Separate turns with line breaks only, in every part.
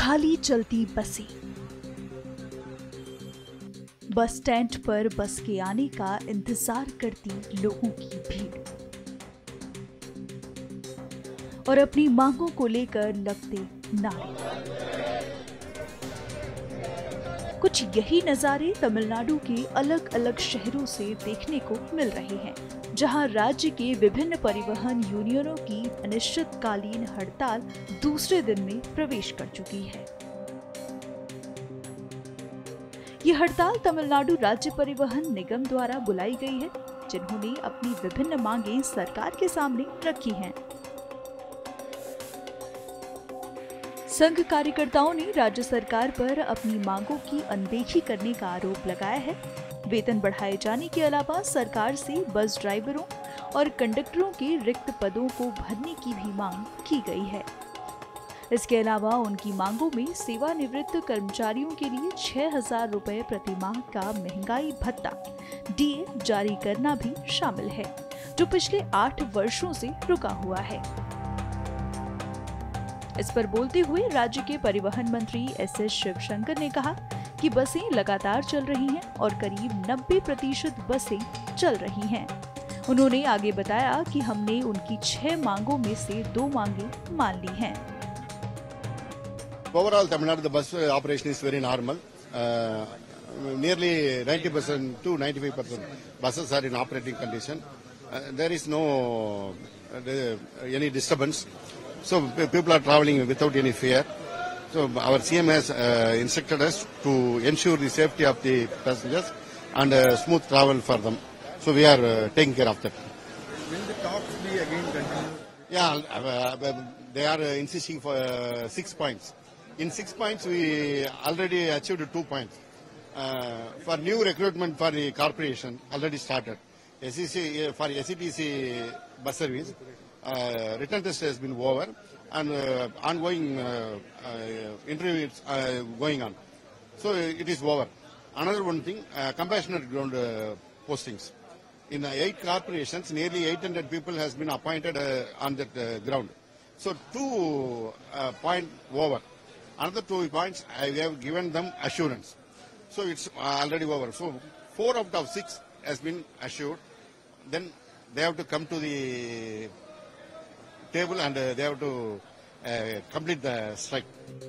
खाली चलती बसें। बस स्टैंड पर बस के आने का इंतजार करती लोगों की भीड़ और अपनी मांगों को लेकर लगते नारे। कुछ यही नजारे तमिलनाडु के अलग अलग शहरों से देखने को मिल रहे हैं, जहां राज्य के विभिन्न परिवहन यूनियनों की अनिश्चितकालीन हड़ताल दूसरे दिन में प्रवेश कर चुकी है। ये हड़ताल तमिलनाडु राज्य परिवहन निगम द्वारा बुलाई गई है, जिन्होंने अपनी विभिन्न मांगें सरकार के सामने रखी हैं। संघ कार्यकर्ताओं ने राज्य सरकार पर अपनी मांगों की अनदेखी करने का आरोप लगाया है। वेतन बढ़ाए जाने के अलावा सरकार से बस ड्राइवरों और कंडक्टरों के रिक्त पदों को भरने की भी मांग की गई है। इसके अलावा उनकी मांगों में सेवानिवृत्त कर्मचारियों के लिए 6,000 रुपए प्रति माह का महंगाई भत्ता डीए जारी करना भी शामिल है, जो पिछले 8 वर्षों से रुका हुआ है। इस पर बोलते हुए राज्य के परिवहन मंत्री एस शिवशंकर ने कहा कि बसें लगातार चल रही हैं और करीब 90% बसें चल रही हैं। उन्होंने आगे बताया कि हमने उनकी 6 मांगों में से 2 मांगें मान ली हैं।
Overall, Tamil Nadu, the bus operation is very normal. Nearly 90% to 95% buses are in operating condition. There is no any disturbance. So people are traveling without any fear. So our CM has instructed us to ensure the safety of the passengers and smooth travel for them. So we are taking care of that.
Will the talks be again continued?
Yeah, they are insisting for 6 points. In 6 points, we already achieved 2 points. For new recruitment for the corporation, already started. SEC, for SETC bus service, written test has been over and ongoing interviews going on. So it is over. Another one thing, compassionate ground postings. In 8 corporations, nearly 800 people has been appointed on that ground. So 2 point over. Another 2 points, I have given them assurance. So it's already over. So 4 out of 6 has been assured. Then they have to come to the table and they have to complete the strike.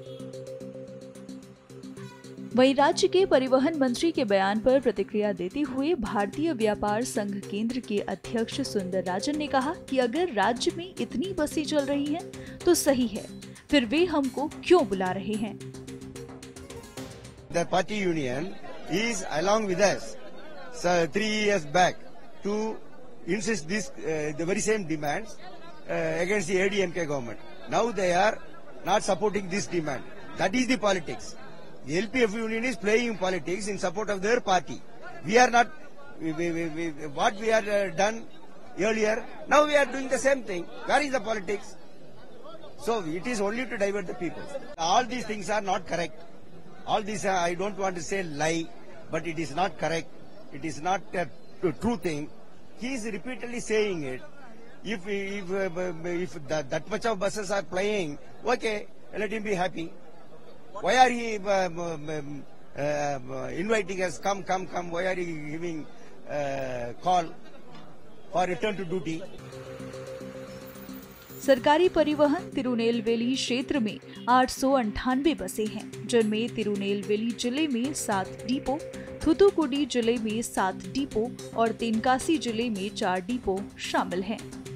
वहीं राज्य के परिवहन मंत्री के बयान पर प्रतिक्रिया देते हुए भारतीय व्यापार संघ केंद्र के अध्यक्ष सुंदर राजन ने कहा कि अगर राज्य में इतनी बसें चल रही हैं तो सही है, फिर वे हमको क्यों बुला रहे हैं?
The party union is along with us. So 3 years back to insist this the very same demands against the ADMK government. Now they are not supporting this demand. That is the politics. The LPF union is playing politics in support of their party. We are not. What we are done earlier, now we are doing the same thing. Where is the politics? So it is only to divert the people. All these things are not correct. All these I don't want to say lie, but it is not correct. It is not a true thing. He is repeatedly saying it. If that much of buses are playing, okay, let him be happy. Why are he inviting us? Come. Why are he giving call for return to duty?
सरकारी परिवहन तिरुनेलवेली क्षेत्र में 898 बसें हैं, जिनमें तिरुनेलवेली जिले में 7 depot, Thoothukudi जिले में 7 डिपो और तेनकासी जिले में 4 डिपो शामिल हैं।